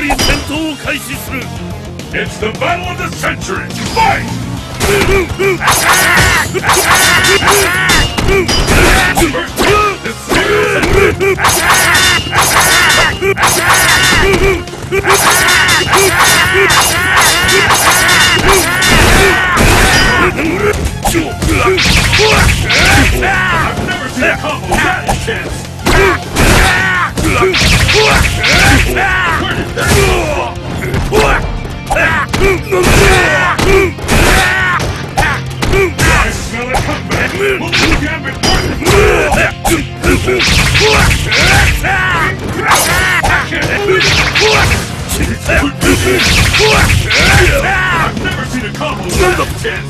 It's the battle of the century! Fight! I've never seen a combo that intense! Where did that I smell a comeback! We'll do gambit worth I've never seen a combo that intense!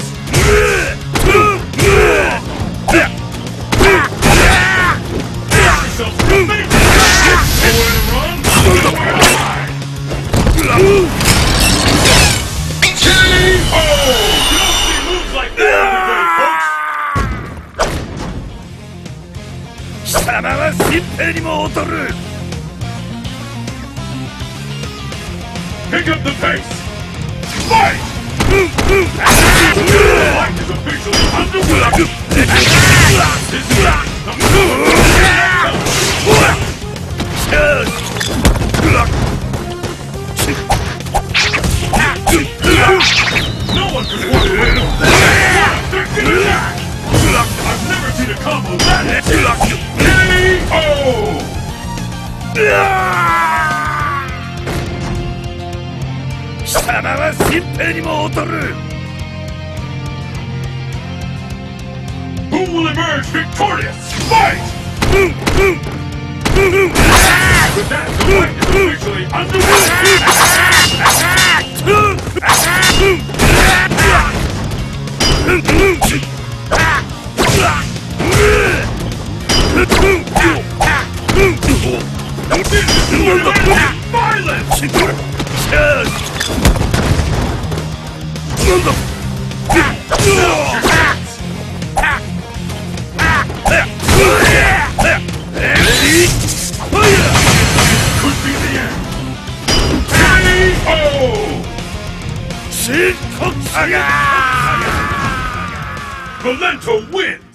Pick up the pace! Fight! Fight is officially underway! No one can avoid it! I've never seen a combo that KO! Who will emerge victorious? Fight! With that, the fight is officially underway! Violence! Could be the end. KO! Valento wins!